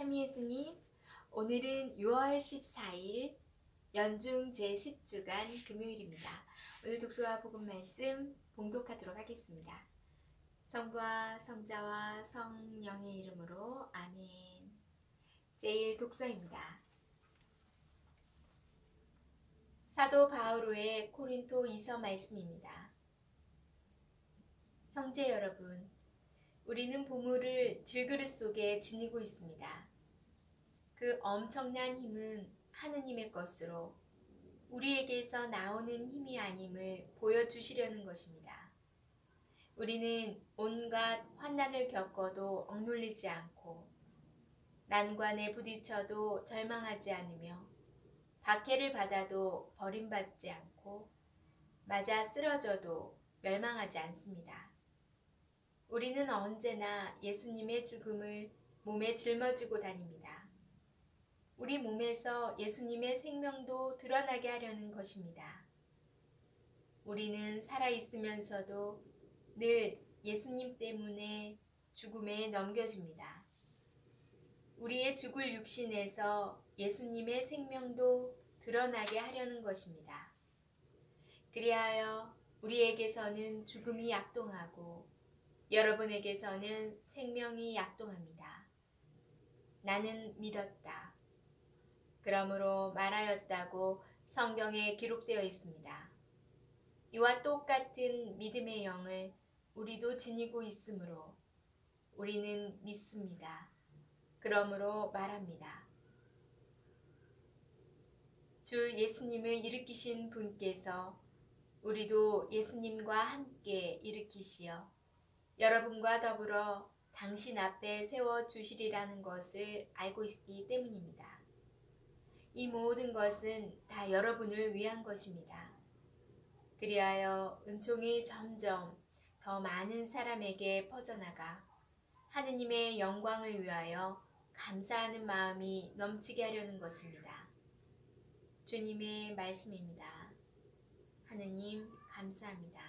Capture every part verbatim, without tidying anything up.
참 예수님, 오늘은 유월 십사일 연중 제십 주간 금요일입니다. 오늘 독서와 복음 말씀 봉독하도록 하겠습니다. 성부와 성자와 성령의 이름으로 아멘. 제일 독서입니다. 사도 바오로의 고린토 이서 말씀입니다. 형제 여러분, 우리는 보물을 질그릇 속에 지니고 있습니다. 그 엄청난 힘은 하느님의 것으로 우리에게서 나오는 힘이 아님을 보여주시려는 것입니다. 우리는 온갖 환난을 겪어도 억눌리지 않고 난관에 부딪혀도 절망하지 않으며 박해를 받아도 버림받지 않고 맞아 쓰러져도 멸망하지 않습니다. 우리는 언제나 예수님의 죽음을 몸에 짊어지고 다닙니다. 우리 몸에서 예수님의 생명도 드러나게 하려는 것입니다. 우리는 살아있으면서도 늘 예수님 때문에 죽음에 넘겨집니다. 우리의 죽을 육신에서 예수님의 생명도 드러나게 하려는 것입니다. 그리하여 우리에게서는 죽음이 약동하고 여러분에게서는 생명이 약동합니다. 나는 믿었다. 그러므로 말하였다고 성경에 기록되어 있습니다. 이와 똑같은 믿음의 영을 우리도 지니고 있으므로 우리는 믿습니다. 그러므로 말합니다. 주 예수님을 일으키신 분께서 우리도 예수님과 함께 일으키시어 여러분과 더불어 당신 앞에 세워주시리라는 것을 알고 있기 때문입니다. 이 모든 것은 다 여러분을 위한 것입니다. 그리하여 은총이 점점 더 많은 사람에게 퍼져나가 하느님의 영광을 위하여 감사하는 마음이 넘치게 하려는 것입니다. 주님의 말씀입니다. 하느님 감사합니다.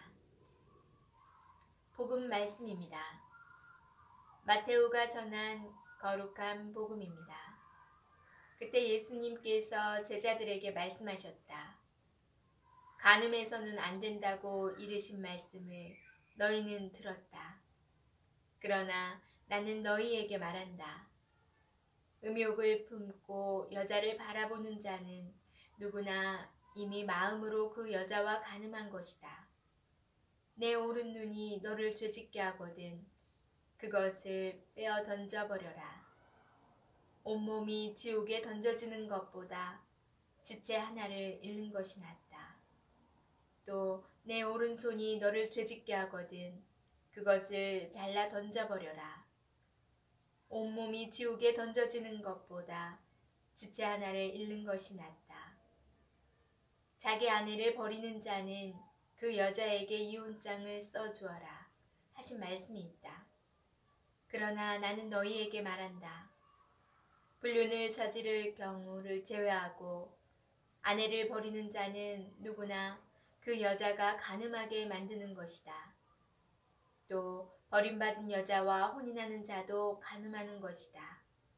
복음 말씀입니다. 마테오가 전한 거룩한 복음입니다. 그때 예수님께서 제자들에게 말씀하셨다. 간음해서는 안 된다고 이르신 말씀을 너희는 들었다. 그러나 나는 너희에게 말한다. 음욕을 품고 여자를 바라보는 자는 누구나 이미 마음으로 그 여자와 간음한 것이다. 내 오른 눈이 너를 죄짓게 하거든 그것을 빼어 던져버려라. 온몸이 지옥에 던져지는 것보다 지체 하나를 잃는 것이 낫다. 또 내 오른손이 너를 죄짓게 하거든 그것을 잘라 던져버려라. 온몸이 지옥에 던져지는 것보다 지체 하나를 잃는 것이 낫다. 자기 아내를 버리는 자는 그 여자에게 이혼장을 써주어라 하신 말씀이 있다. 그러나 나는 너희에게 말한다. 불륜을 저지를 경우를 제외하고 아내를 버리는 자는 누구나 그 여자가 간음하게 만드는 것이다. 또 버림받은 여자와 혼인하는 자도 간음하는 것이다.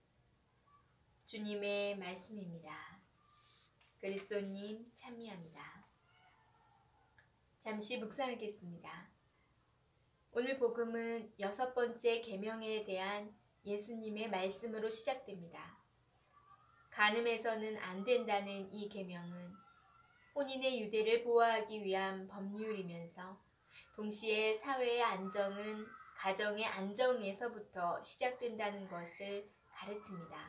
주님의 말씀입니다. 그리스도님 참여합니다. 잠시 묵상하겠습니다. 오늘 복음은 여섯 번째 계명에 대한 예수님의 말씀으로 시작됩니다. 간음해서는 안 된다는 이 계명은 혼인의 유대를 보호하기 위한 법률이면서 동시에 사회의 안정은 가정의 안정에서부터 시작된다는 것을 가르칩니다.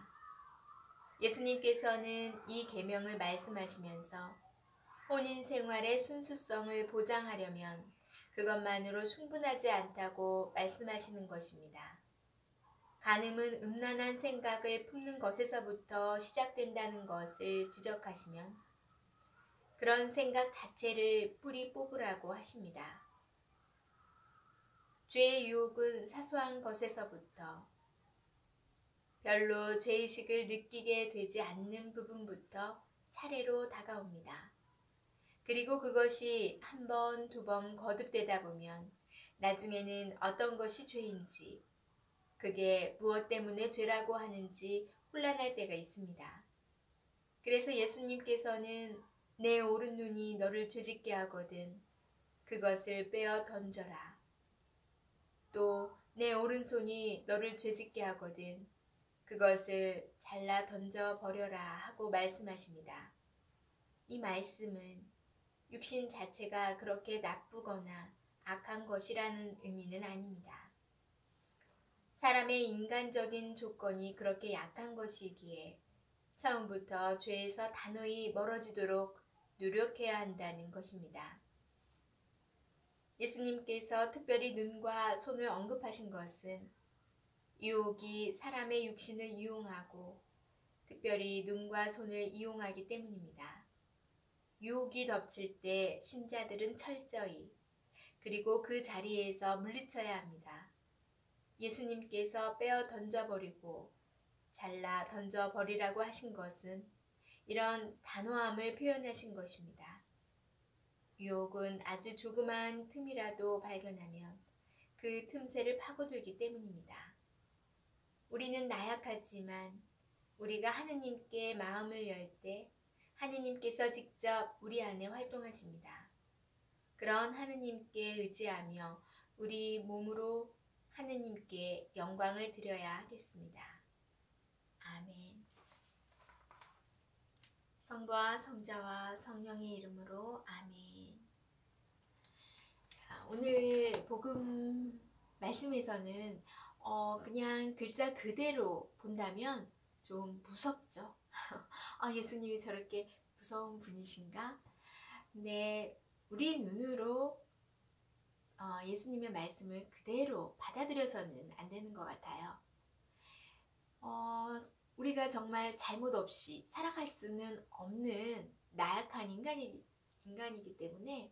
예수님께서는 이 계명을 말씀하시면서 혼인 생활의 순수성을 보장하려면 그것만으로 충분하지 않다고 말씀하시는 것입니다. 간음은 음란한 생각을 품는 것에서부터 시작된다는 것을 지적하시면 그런 생각 자체를 뿌리 뽑으라고 하십니다. 죄의 유혹은 사소한 것에서부터 별로 죄의식을 느끼게 되지 않는 부분부터 차례로 다가옵니다. 그리고 그것이 한 번, 두 번 거듭되다 보면 나중에는 어떤 것이 죄인지, 그게 무엇 때문에 죄라고 하는지 혼란할 때가 있습니다. 그래서 예수님께서는 내 오른눈이 너를 죄짓게 하거든 그것을 빼어 던져라. 또 내 오른손이 너를 죄짓게 하거든 그것을 잘라 던져 버려라 하고 말씀하십니다. 이 말씀은 육신 자체가 그렇게 나쁘거나 악한 것이라는 의미는 아닙니다. 사람의 인간적인 조건이 그렇게 약한 것이기에 처음부터 죄에서 단호히 멀어지도록 노력해야 한다는 것입니다. 예수님께서 특별히 눈과 손을 언급하신 것은 유혹이 사람의 육신을 이용하고 특별히 눈과 손을 이용하기 때문입니다. 유혹이 덮칠 때 신자들은 철저히 그리고 그 자리에서 물리쳐야 합니다. 예수님께서 빼어 던져버리고 잘라 던져버리라고 하신 것은 이런 단호함을 표현하신 것입니다. 유혹은 아주 조그만 틈이라도 발견하면 그 틈새를 파고들기 때문입니다. 우리는 나약하지만 우리가 하느님께 마음을 열 때 하느님께서 직접 우리 안에 활동하십니다. 그런 하느님께 의지하며 우리 몸으로 하느님께 영광을 드려야 하겠습니다. 아멘. 성부와 성자와 성령의 이름으로 아멘. 자, 오늘 복음 말씀에서는 어, 그냥 글자 그대로 본다면 좀 무섭죠. 아, 예수님이 저렇게 무서운 분이신가? 근데 우리 눈으로 어, 예수님의 말씀을 그대로 받아들여서는 안 되는 것 같아요. 어, 우리가 정말 잘못 없이 살아갈 수는 없는 나약한 인간이, 인간이기 때문에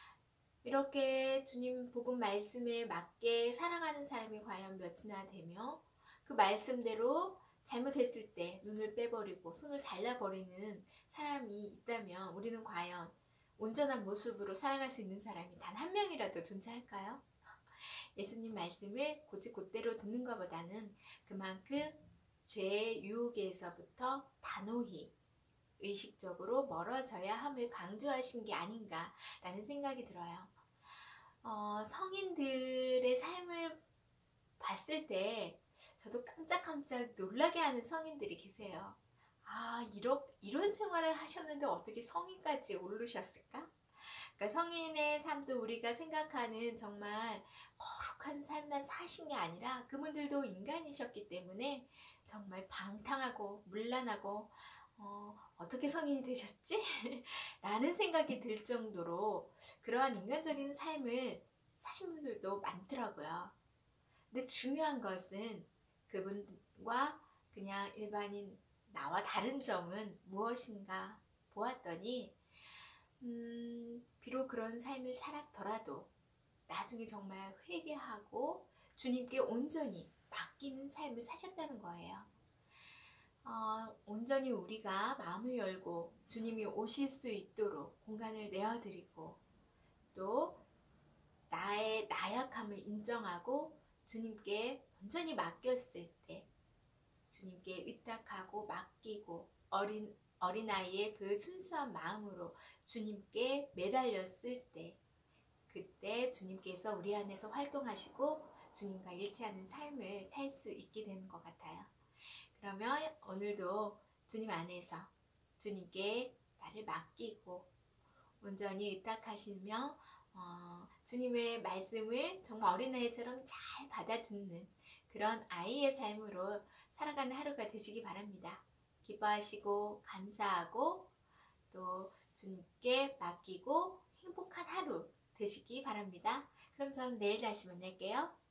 이렇게 주님 복음 말씀에 맞게 살아가는 사람이 과연 몇이나 되며 그 말씀대로 잘못했을 때 눈을 빼버리고 손을 잘라버리는 사람이 있다면 우리는 과연 온전한 모습으로 살아갈 수 있는 사람이 단 한 명이라도 존재할까요? 예수님 말씀을 곧이곧대로 듣는 것보다는 그만큼 죄의 유혹에서부터 단호히 의식적으로 멀어져야 함을 강조하신 게 아닌가라는 생각이 들어요. 어, 성인들의 삶을 봤을 때 저도 깜짝깜짝 놀라게 하는 성인들이 계세요. 아, 이런, 이런 생활을 하셨는데 어떻게 성인까지 오르셨을까? 그러니까 성인의 삶도 우리가 생각하는 정말 거룩한 삶만 사신 게 아니라 그분들도 인간이셨기 때문에 정말 방탕하고 문란하고 어, 어떻게 성인이 되셨지? 라는 생각이 들 정도로 그러한 인간적인 삶을 사신 분들도 많더라고요. 근데 중요한 것은 그분과 그냥 일반인 나와 다른 점은 무엇인가 보았더니 음, 비록 그런 삶을 살았더라도 나중에 정말 회개하고 주님께 온전히 맡기는 삶을 사셨다는 거예요. 어, 온전히 우리가 마음을 열고 주님이 오실 수 있도록 공간을 내어드리고 또 나의 나약함을 인정하고 주님께 온전히 맡겼을 때 주님께 의탁하고 맡기고 어린, 어린아이의 그 순수한 마음으로 주님께 매달렸을 때 그때 주님께서 우리 안에서 활동하시고 주님과 일치하는 삶을 살 수 있게 되는 것 같아요. 그러면 오늘도 주님 안에서 주님께 나를 맡기고 온전히 의탁하시며 어, 주님의 말씀을 정말 어린아이처럼 잘 받아듣는 그런 아이의 삶으로 살아가는 하루가 되시기 바랍니다. 기뻐하시고 감사하고 또 주님께 맡기고 행복한 하루 되시기 바랍니다. 그럼 저는 내일 다시 만날게요.